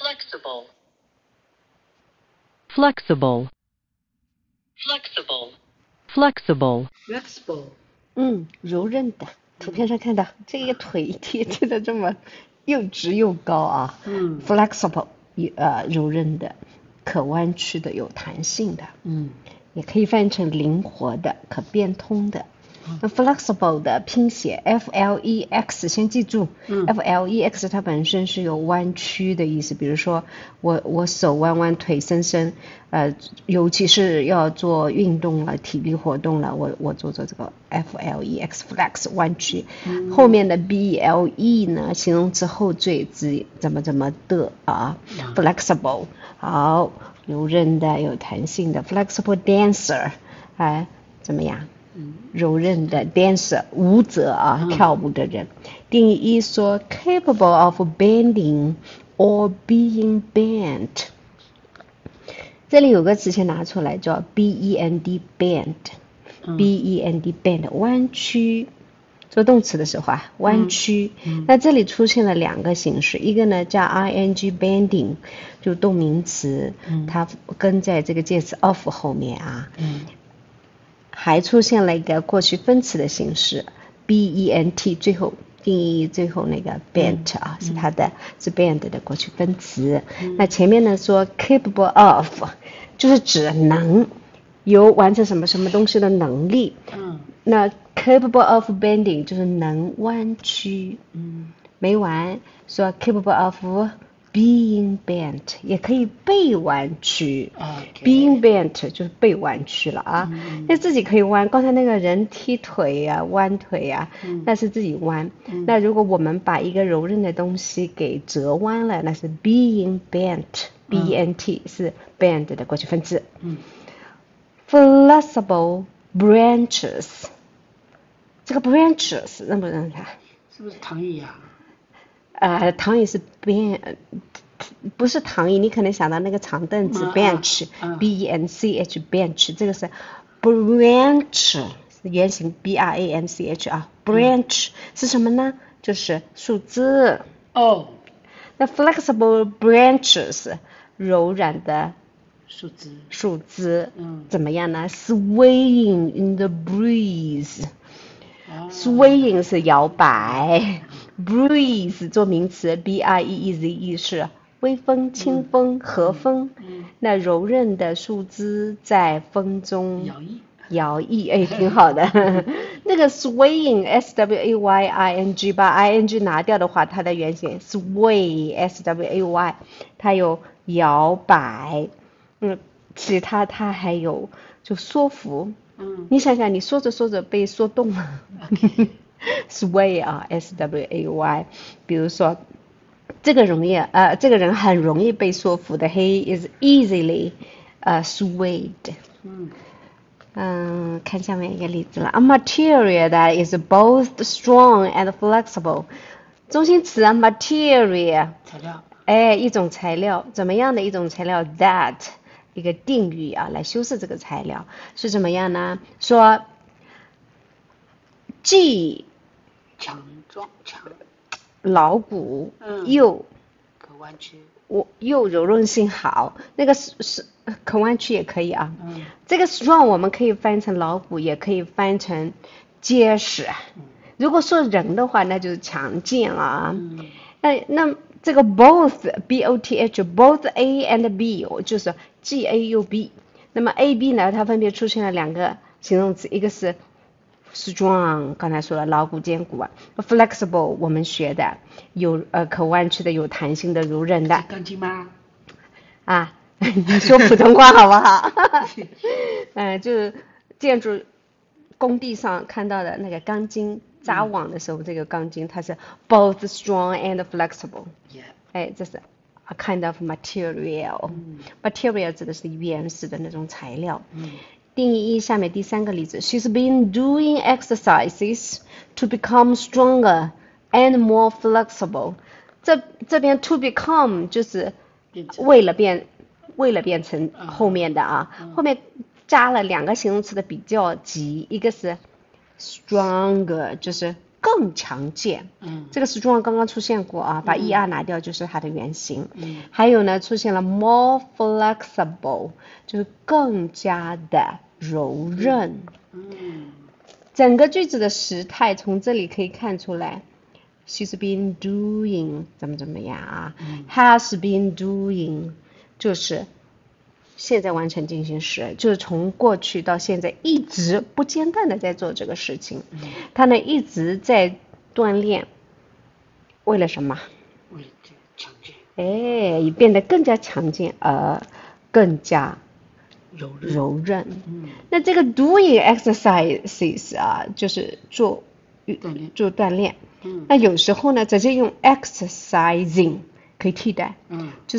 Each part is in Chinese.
flexible, flexible, flexible, flexible, flexible， 柔韧的。图片上看到这个腿贴着的这么又直又高啊，flexible，柔韧的，可弯曲的，有弹性的，也可以翻译成灵活的，可变通的。那 flexible 的拼写 flex， 先记住，flex 它本身是有弯曲的意思。比如说我手弯弯，腿伸伸，尤其是要做运动了，体力活动了，我做这个 flex 弯曲。后面的 ble 呢，形容词后缀指怎么的啊，flexible 好，柔韧的，有弹性的 flexible dancer， 怎么样？柔韧的 dancer 舞者啊，跳舞的人。定义一说 capable of bending or being bent， 这里有个词先拿出来叫 bend bend 弯曲，做动词的时候啊，弯曲。那这里出现了两个形式，一个呢叫 ing bending， 就动名词，它跟在这个介词 of 后面啊。还出现了一个过去分词的形式 bent， 最后定义最后那个 bent 啊，是它的是 bend 的过去分词。那前面呢说 capable of， 就是指能有完成什么什么东西的能力。那 capable of bending 就是能弯曲。没完，说 capable of being bent 也可以被弯曲。being bent 就是被弯曲了啊。那自己可以弯，刚才那个人踢腿啊，弯腿啊，那是自己弯。那如果我们把一个柔韧的东西给折弯了，那是 being bent，bent 是 bend 的过去分词。flexible branches， 这个 branches 认不认它？ 是不是躺椅呀？ 躺椅是 bench， 不是躺椅，你可能想到那个长凳子 bench， bench bench， 这个是 branch 是原型 branch 啊 branch 是什么呢？就是树枝。那 flexible branches 柔软的树枝怎么样呢？ swaying in the breeze。swaying 是摇摆，breeze 做名词 breeze 是微风、清风、和风。那柔韧的树枝在风中摇曳，挺好的。那个 swaying swaying 把 ing 拿掉的话，它的原型 sway sway， 它有摇摆。其他它还有就缩伏。你想想，你说着说着被说动了。sway 啊 sway， 比如说这个人很容易被说服的 he is easily swayed。看下面一个例子了 ，a material that is both strong and flexible， 中心词 material 材料， 一种材料，怎么样的一种材料 that 一个定语啊，来修饰这个材料是怎么样呢？说既强牢固又可弯曲， 又柔韧性好，那个是可弯曲也可以啊。这个 strong 我们可以翻成牢固，也可以翻成结实。如果说人的话，那就是强健了啊。那这个 both both A and B 就是既 A 又 B。那么 A B 呢，它分别出现了两个形容词，一个是 strong， 刚才说了牢固坚固啊。flexible 我们学的有可弯曲的，有弹性的，柔韧的。 钢筋吗？ 你说普通话好不好？就是建筑工地上看到的那个钢筋扎网的时候，这个钢筋它是 both strong and flexible。这是 a kind of material。material 指的是原始的那种材料。定义一，下面第三个例子 ，She's been doing exercises to become stronger and more flexible。这边 to become 就是为了变成后面的啊，后面加了两个形容词的比较级，一个是 stronger 就是更强健。这个是中文刚刚出现过啊，把 er 拿掉就是它的原型。还有呢，出现了 more flexible， 就是更加的柔韧。整个句子的时态从这里可以看出来 ，she's been doing 怎么样啊，has been doing 就是现在完成进行时，就是从过去到现在一直不间断的在做这个事情。他呢一直在锻炼，为了什么？ 为了强健。 以变得更加强健而更加柔韧。 那这个 doing exercises 啊，就是做锻炼。那有时候呢，直接用 exercising 可以替代。就是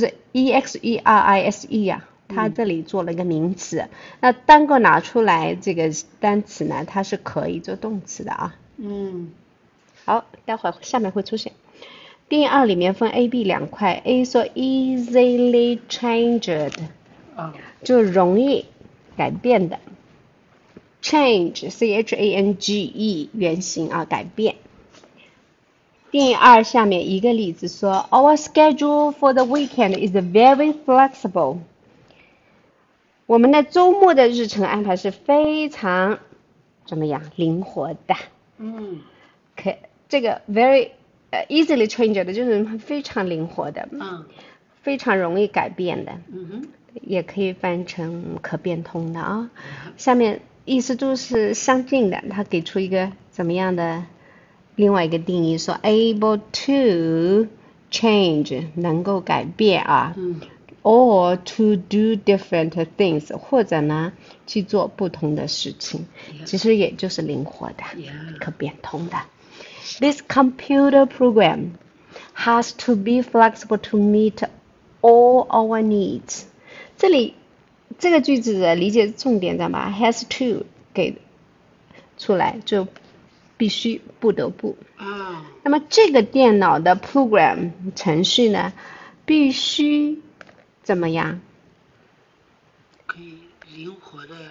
exercise 啊，它这里做了一个名词。那单个拿出来这个单词呢，它是可以做动词的啊。好，待会儿下面会出现。定义2里面分 A、B 两块 ，A 说 easily changed，就容易改变的 ，change change 原型啊，改变。定义2下面一个例子说 ，Our schedule for the weekend is very flexible。我们的周末的日程安排是非常怎么样灵活的。这个 very easily changed 就是非常灵活的，非常容易改变的。也可以翻成可变通的啊。下面意思都是相近的，它给出一个怎么样的另外一个定义，说 able to change 能够改变啊，or to do different things 或者呢去做不同的事情，其实也就是灵活的，可变通的。This computer program has to be flexible to meet all our needs。这里这个句子的理解重点在哪 ？has to 给出来就必须不得不。那么这个电脑的 program 程序呢，必须怎么样？ 可以灵活的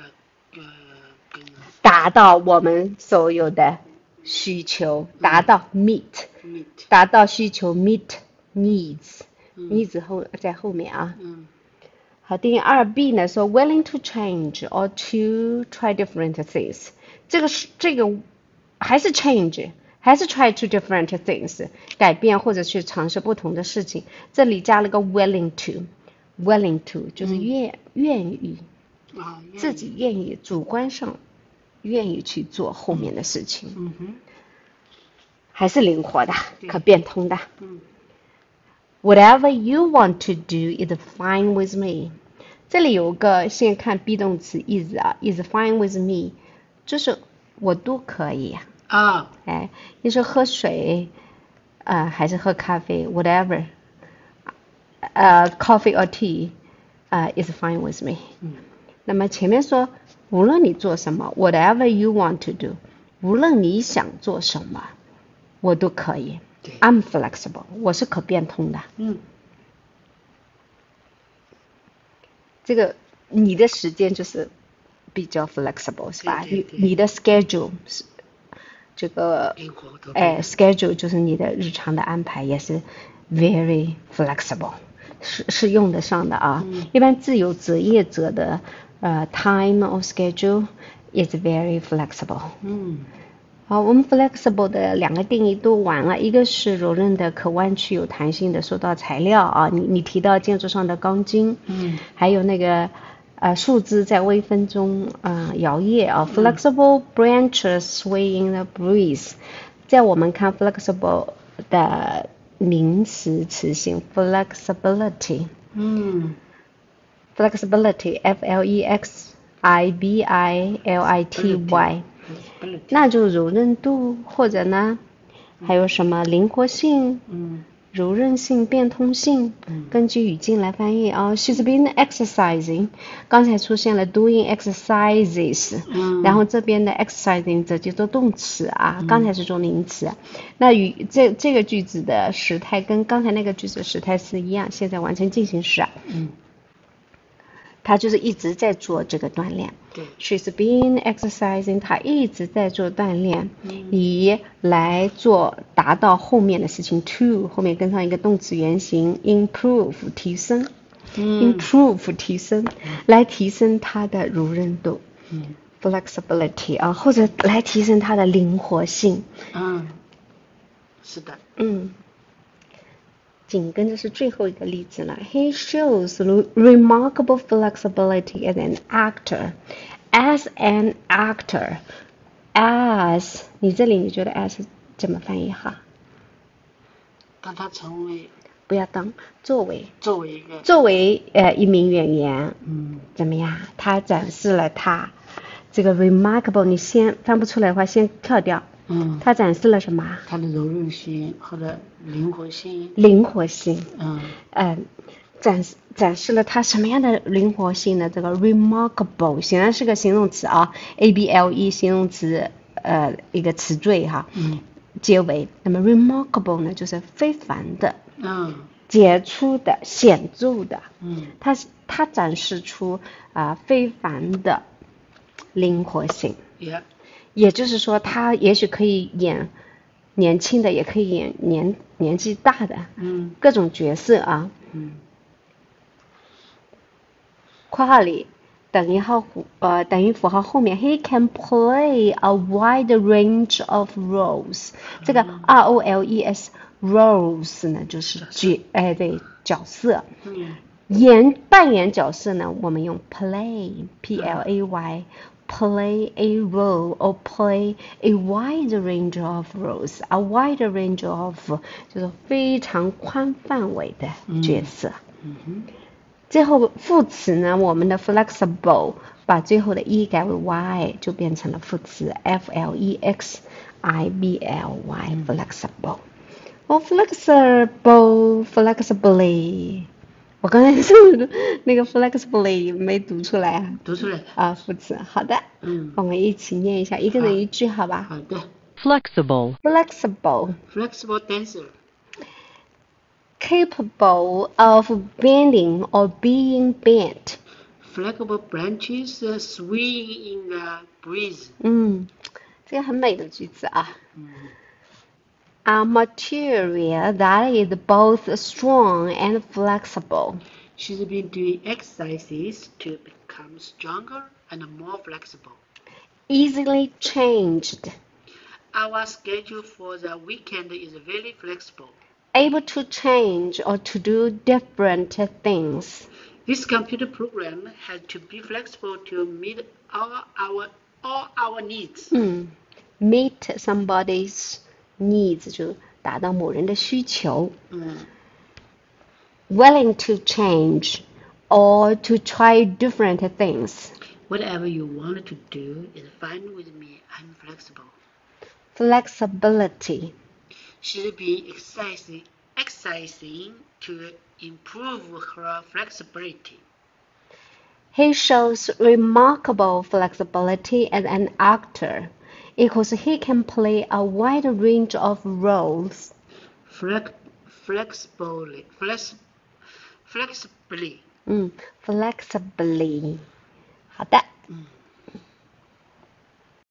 达到我们所有的需求，达到 meet， 达到需求 meet needs，needs 后在后面啊。好，定义 2B 呢说 willing to change or to try different things， 这个还是 change， 还是 try to different things， 改变或者去尝试不同的事情，这里加了个 willing to 就是愿意，自己愿意，主观上愿意去做后面的事情，还是灵活的，可变通的。Whatever you want to do is fine with me。这里有个先看 be 动词 is 啊 ，is fine with me， 就是我都可以啊。你说喝水还是喝咖啡 ，whatever， coffee or tea， is fine with me。那么前面说无论你做什么 ，whatever you want to do， 无论你想做什么，我都可以。I'm flexible， 我是可变通的。这个你的时间就是比较 flexible 是吧？你的 schedule 是这个schedule 就是你的日常的安排也是 very flexible， 是用得上的啊。一般自由职业者的time or schedule is very flexible。好，我们 flexible 的两个定义都完了，一个是柔韧的、可弯曲、有弹性的，说到材料啊，你提到建筑上的钢筋，还有那个树枝在微风中摇曳啊 ，flexible branches sway in the breeze。在我们看 flexible 的名词词性 flexibility， flexibility flexibility。那就柔韧度或者呢还有什么灵活性柔韧性变通性根据语境来翻译啊。She's been exercising， 刚才出现了 doing exercises，然后这边的 exercising 这就做动词啊，刚才是做名词。那与这个句子的时态跟刚才那个句子的时态是一样，现在完成进行时啊。 他就是一直在做这个锻炼。 对。 She's been exercising， 她一直在做锻炼，以来达到后面的事情。To 后面跟上一个动词原形 ，improve 提升，improve 提升，来提升她的柔韧度。flexibility 啊，或者来提升它的灵活性。 是的。 紧跟着是最后一个例子了。He shows remarkable flexibility as an actor. As an actor, as 你这里你觉得 as 怎么翻译哈？ 当他成为。 不要当，作为一名演员，怎么样？他展示了他这个 remarkable， 你先翻不出来的话，先跳掉。他展示了什么？ 他的柔韧性或者灵活性。 展示了他什么样的灵活性呢？这个 remarkable 显然是个形容词啊 ，able 形容词一个词缀哈。结尾，那么 remarkable 呢，就是非凡的。杰出的、显著的。它展示出非凡的灵活性。也就是说，他也许可以演年轻的，也可以演年纪大的，各种角色啊。括号里等于符号后面 ，He can play a wide range of roles。这个 roles roles 呢，就是角色。扮演角色呢，我们用 play play play a role or play a wide range of roles. A wide range of 就是非常宽范围的角色。最后副词呢，我们的 flexible 把最后的 e 改为 y， 就变成了副词 flexible flexible。flexibly， 我刚才是不是那个 flexibly 没读出来啊？ 读出来啊，副词。好的，我们一起念一下，一个人一句，好吧？ 好的。 Flexible dancer. Capable of bending or being bent. Flexible branches swing in the breeze. 这个很美的句子啊。A material that is both strong and flexible. She's been doing exercises to become stronger and more flexible. Easily changed. Our schedule for the weekend is very flexible. Able to change or to do different things. This computer program has to be flexible to meet all our needs. Meet somebody's needs 就达到某人的需求。Willing to change or to try different things. Whatever you want to do is fine with me. I'm flexible. Flexibility. She's been exercising to improve her flexibility. He shows remarkable flexibility as an actor. Equals he can play a wide range of roles. Flexibly. Flexibly. 好的。